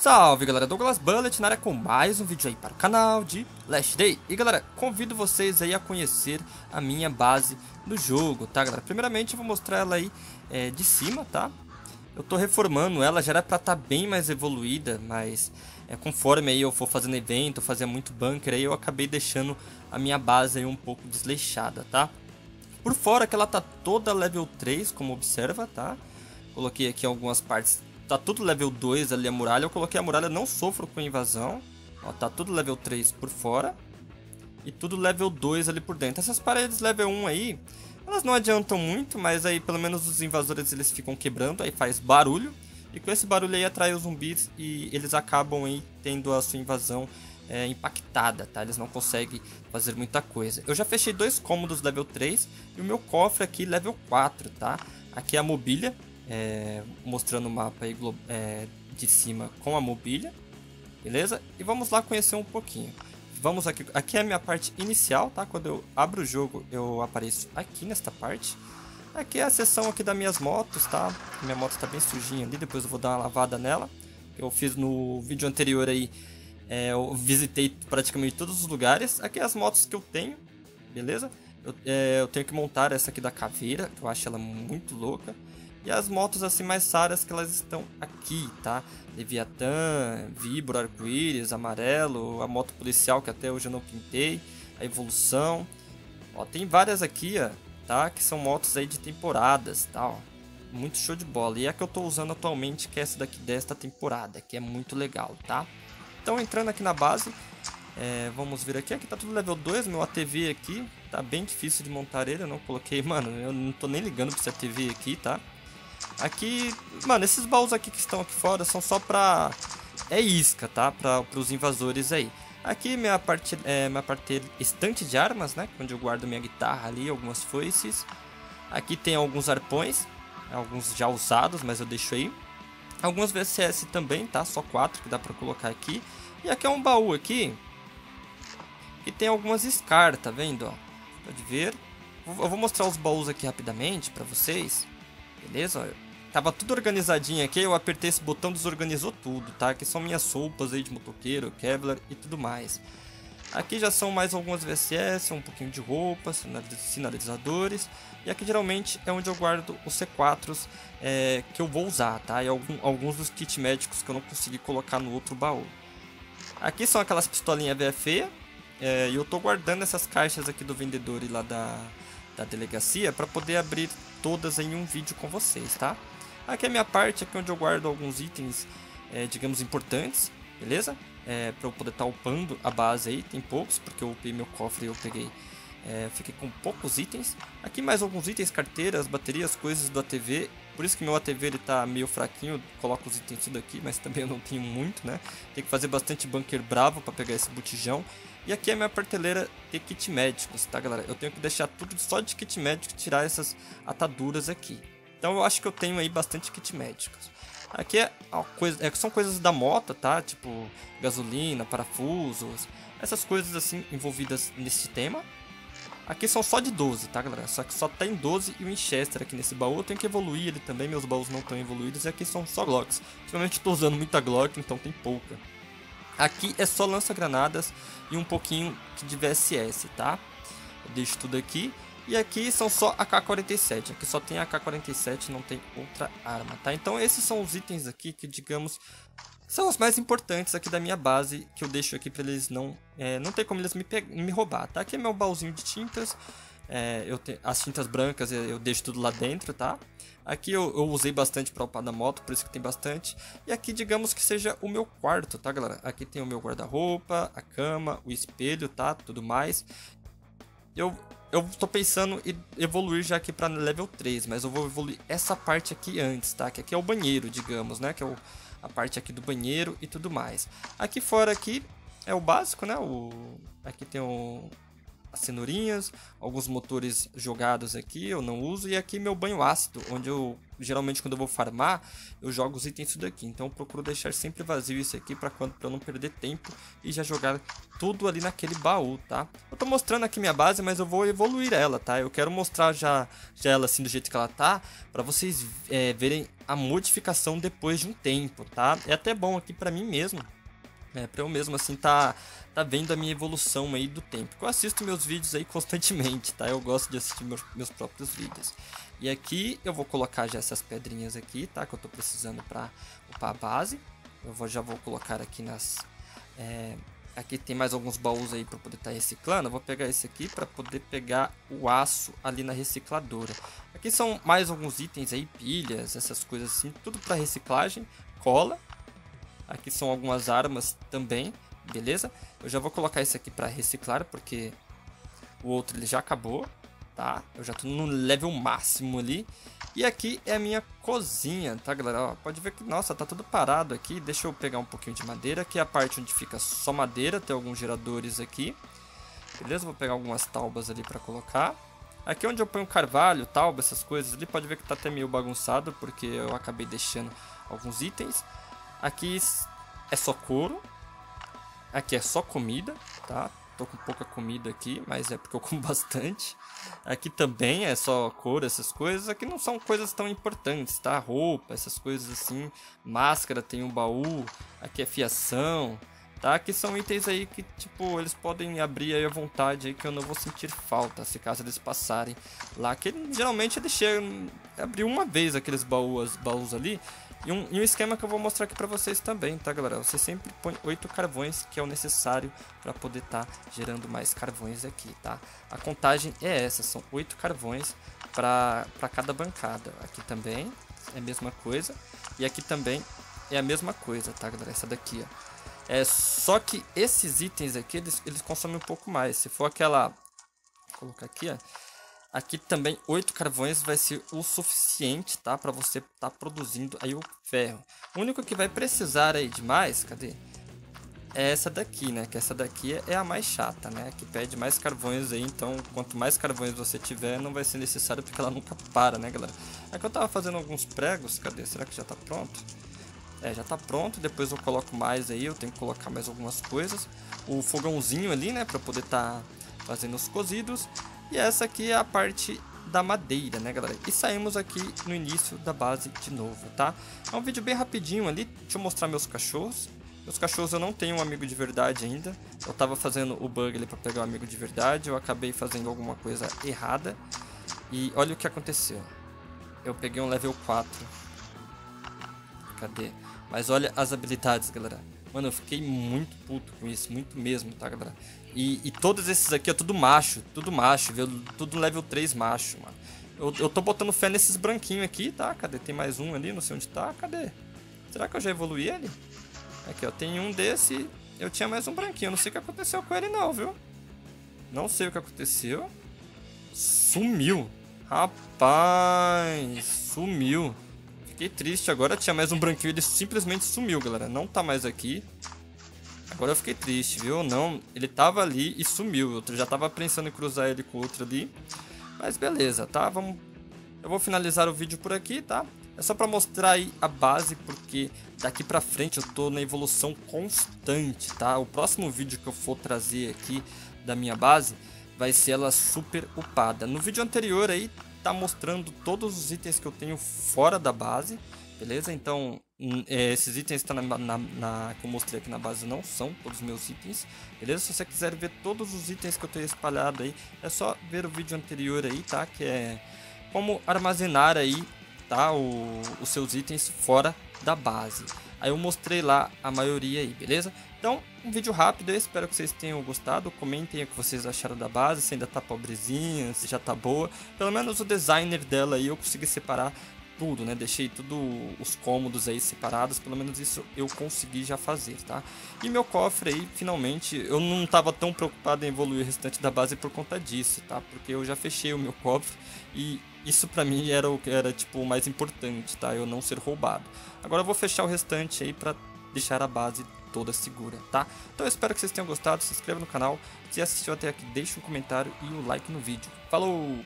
Salve galera, Douglas Bullet na área com mais um vídeo aí para o canal de Last Day. E galera, convido vocês aí a conhecer a minha base do jogo, tá galera? Primeiramente eu vou mostrar ela aí de cima, tá? Eu tô reformando ela, já era pra estar bem mais evoluída, mas conforme aí eu for fazendo evento, eu fazia muito bunker, aí eu acabei deixando a minha base aí um pouco desleixada, tá? Por fora que ela tá toda level 3, como observa, tá? Coloquei aqui algumas partes. Tá tudo level 2 ali a muralha. Eu coloquei a muralha, não sofro com invasão. Ó, tá tudo level 3 por fora. E tudo level 2 ali por dentro. Essas paredes level 1 aí, elas não adiantam muito, mas aí pelo menos os invasores eles ficam quebrando, aí faz barulho. E com esse barulho aí atrai os zumbis e eles acabam aí tendo a sua invasão impactada, tá? Eles não conseguem fazer muita coisa. Eu já fechei dois cômodos level 3 e o meu cofre aqui level 4, tá? Aqui é a mobília. Mostrando o mapa aí, de cima com a mobília, beleza? E vamos lá conhecer um pouquinho. Vamos aqui é a minha parte inicial, tá? Quando eu abro o jogo eu apareço aqui nesta parte. Aqui é a seção aqui das minhas motos, tá? Minha moto tá bem sujinha ali, depois eu vou dar uma lavada nela. Eu fiz no vídeo anterior aí, eu visitei praticamente todos os lugares. Aqui é as motos que eu tenho, beleza? Eu tenho que montar essa aqui da caveira, que eu acho ela muito louca. E as motos assim mais raras que elas estão aqui, tá? Leviatã, Vibro, Arco-Íris, Amarelo, a moto policial que até hoje eu não pintei, a Evolução. Ó, tem várias aqui, ó, tá? Que são motos aí de temporadas, tá? Ó, muito show de bola. E a que eu tô usando atualmente, que é essa daqui desta temporada, que é muito legal, tá? Então entrando aqui na base, vamos ver aqui tá tudo level 2, meu ATV aqui, tá bem difícil de montar ele, eu não coloquei, mano, eu não tô nem ligando pra esse ATV aqui, tá? Aqui, mano, esses baús aqui que estão aqui fora são só pra... isca, tá? Para os invasores aí. Aqui minha parte estante de armas, né? Onde eu guardo minha guitarra ali, algumas foices. Aqui tem alguns arpões, alguns já usados, mas eu deixo aí. Alguns VCS também, tá? Só 4 que dá pra colocar aqui. E aqui é um baú aqui, que tem algumas SCAR, tá vendo? Ó, pode ver. Eu vou mostrar os baús aqui rapidamente pra vocês. Beleza? Tava tudo organizadinho aqui, eu apertei esse botão, desorganizou tudo, tá? Aqui são minhas roupas aí de motoqueiro, Kevlar e tudo mais. Aqui já são mais algumas VSS, um pouquinho de roupas, sinalizadores. E aqui geralmente é onde eu guardo os C4s que eu vou usar, tá? E alguns dos kits médicos que eu não consegui colocar no outro baú. Aqui são aquelas pistolinhas VFE. E eu tô guardando essas caixas aqui do vendedor e lá da delegacia para poder abrir todas em um vídeo com vocês, tá? Aqui é a minha parte, aqui onde eu guardo alguns itens, digamos, importantes, beleza? Para eu poder estar upando a base aí, tem poucos, porque eu upei meu cofre e eu peguei, fiquei com poucos itens. Aqui mais alguns itens, carteiras, baterias, coisas do ATV, por isso que meu ATV ele tá meio fraquinho, eu coloco os itens tudo aqui, mas também eu não tenho muito, né? Tem que fazer bastante bunker bravo para pegar esse botijão. E aqui é a minha prateleira de kit médicos, tá galera? Eu tenho que deixar tudo só de kit médico, tirar essas ataduras aqui. Então eu acho que eu tenho aí bastante kit médicos. Aqui são coisas da moto, tá? Tipo gasolina, parafusos, essas coisas assim envolvidas nesse tema. Aqui são só de 12, tá galera? Só que só tem 12 e o Winchester aqui nesse baú. Eu tenho que evoluir ele também, meus baús não estão evoluídos. E aqui são só Glocks. Ultimamente estou usando muita Glock, então tem pouca. Aqui é só lança-granadas e um pouquinho de VSS, tá? Eu deixo tudo aqui. E aqui são só AK-47. Aqui só tem AK-47, não tem outra arma, tá? Então esses são os itens aqui que, digamos, são os mais importantes aqui da minha base. Que eu deixo aqui para eles não tem como eles me roubar, tá? Aqui é meu baúzinho de tintas. As tintas brancas eu deixo tudo lá dentro, tá? Aqui eu usei bastante para upar da moto, por isso que tem bastante. E aqui digamos que seja o meu quarto, tá galera? Aqui tem o meu guarda-roupa, a cama, o espelho, tá? Tudo mais. Eu tô pensando em evoluir já aqui para level 3, mas eu vou evoluir essa parte aqui antes, tá? Que aqui é o banheiro, digamos, né? Que é a parte aqui do banheiro e tudo mais. Aqui fora aqui é o básico, né? Aqui tem as cenourinhas, alguns motores jogados aqui, eu não uso. E aqui meu banho ácido, onde eu geralmente quando eu vou farmar, eu jogo os itens tudo aqui. Então eu procuro deixar sempre vazio isso aqui pra eu não perder tempo e já jogar tudo ali naquele baú, tá? Eu tô mostrando aqui minha base, mas eu vou evoluir ela, tá? Eu quero mostrar já ela assim do jeito que ela tá, pra vocês verem a modificação depois de um tempo, tá? É até bom aqui pra mim mesmo. Pra eu mesmo assim tá vendo a minha evolução aí do tempo. Eu assisto meus vídeos aí constantemente, tá? Eu gosto de assistir meus próprios vídeos. E aqui eu vou colocar já essas pedrinhas aqui, tá? Que eu tô precisando pra upar a base. Já vou colocar aqui nas... aqui tem mais alguns baús aí pra poder estar reciclando. Eu vou pegar esse aqui pra poder pegar o aço ali na recicladora. Aqui são mais alguns itens aí, pilhas, essas coisas assim. Tudo pra reciclagem, cola. Aqui são algumas armas também, beleza? Eu já vou colocar esse aqui para reciclar, porque o outro ele já acabou, tá? Eu já tô no level máximo ali. E aqui é a minha cozinha, tá, galera? Ó, pode ver que, nossa, tá tudo parado aqui. Deixa eu pegar um pouquinho de madeira. Aqui é a parte onde fica só madeira, tem alguns geradores aqui. Beleza? Vou pegar algumas taubas ali para colocar. Aqui onde eu ponho carvalho, tauba, essas coisas ali, pode ver que tá até meio bagunçado, porque eu acabei deixando alguns itens. Aqui é só couro. Aqui é só comida, tá? Tô com pouca comida aqui, mas é porque eu como bastante. Aqui também é só couro, essas coisas. Aqui não são coisas tão importantes, tá? Roupa, essas coisas assim. Máscara, tem um baú. Aqui é fiação, tá? Aqui são itens aí que, tipo, eles podem abrir aí à vontade aí, que eu não vou sentir falta, se caso eles passarem lá. Que geralmente eles chegam a abrir uma vez aqueles baús ali. E um esquema que eu vou mostrar aqui pra vocês também, tá, galera? Você sempre põe 8 carvões, que é o necessário para poder estar gerando mais carvões aqui, tá? A contagem é essa, são 8 carvões para cada bancada. Aqui também é a mesma coisa. E aqui também é a mesma coisa, tá, galera? Essa daqui, ó. Só que esses itens aqui, eles consomem um pouco mais. Se for aquela... Vou colocar aqui, ó. Aqui também 8 carvões vai ser o suficiente, tá? Para você estar produzindo aí o ferro. O único que vai precisar aí de mais, cadê? É essa daqui, né? Que essa daqui é a mais chata, né? Que pede mais carvões aí, então quanto mais carvões você tiver, não vai ser necessário porque ela nunca para, né, galera? Aqui eu tava fazendo alguns pregos, cadê? Será que já tá pronto? Já tá pronto, depois eu coloco mais aí, eu tenho que colocar mais algumas coisas. O fogãozinho ali, né, para poder estar fazendo os cozidos. E essa aqui é a parte da madeira, né, galera? E saímos aqui no início da base de novo, tá? É um vídeo bem rapidinho ali. Deixa eu mostrar meus cachorros. Meus cachorros eu não tenho um amigo de verdade ainda. Eu tava fazendo o bug ali pra pegar um amigo de verdade. Eu acabei fazendo alguma coisa errada. E olha o que aconteceu. Eu peguei um level 4. Cadê? Mas olha as habilidades, galera. Mano, eu fiquei muito puto com isso, muito mesmo, tá, galera? E todos esses aqui é tudo macho, viu? Tudo level 3 macho, mano. Eu tô botando fé nesses branquinhos aqui, tá? Cadê? Tem mais um ali, não sei onde tá, cadê? Será que eu já evoluí ele? Aqui, ó, tem um desse, eu tinha mais um branquinho, eu não sei o que aconteceu com ele não, viu? Não sei o que aconteceu. Sumiu. Rapaz, sumiu. Fiquei triste, agora tinha mais um branquinho, ele simplesmente sumiu, galera. Não tá mais aqui. Agora eu fiquei triste, viu? Não, ele tava ali e sumiu. Eu já tava pensando em cruzar ele com o outro ali. Mas beleza, tá? Eu vou finalizar o vídeo por aqui, tá? É só pra mostrar aí a base, porque daqui pra frente eu tô na evolução constante, tá? O próximo vídeo que eu for trazer aqui da minha base vai ser ela super upada. No vídeo anterior aí tá mostrando todos os itens que eu tenho fora da base, beleza? Então esses itens que estão que eu mostrei aqui na base não são todos os meus itens, beleza? Se você quiser ver todos os itens que eu tenho espalhado aí, é só ver o vídeo anterior aí, tá? Que é como armazenar aí, tá? Os seus itens fora da base. Aí eu mostrei lá a maioria aí, beleza? Então, um vídeo rápido, eu espero que vocês tenham gostado. Comentem o que vocês acharam da base, se ainda tá pobrezinha, se já tá boa. Pelo menos o designer dela aí eu consegui separar tudo, né? Deixei tudo os cômodos aí separados, pelo menos isso eu consegui já fazer, tá? E meu cofre aí, finalmente, eu não tava tão preocupado em evoluir o restante da base por conta disso, tá? Porque eu já fechei o meu cofre e isso pra mim era o que era, tipo, o mais importante, tá? Eu não ser roubado. Agora eu vou fechar o restante aí pra deixar a base toda segura, tá? Então eu espero que vocês tenham gostado, se inscreva no canal, se assistiu até aqui, deixa um comentário e o like no vídeo. Falou!